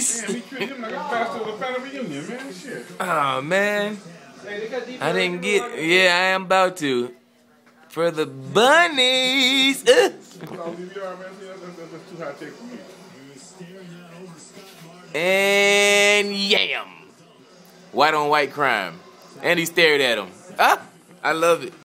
bunnies. Damn, he treated him like a pastor of a family reunion, man. Shit. Oh, man. I didn't get... Yeah, I am about to. For the bunnies. That's too high tech for me. And yam. White on white crime. And he stared at him. Ah, I love it.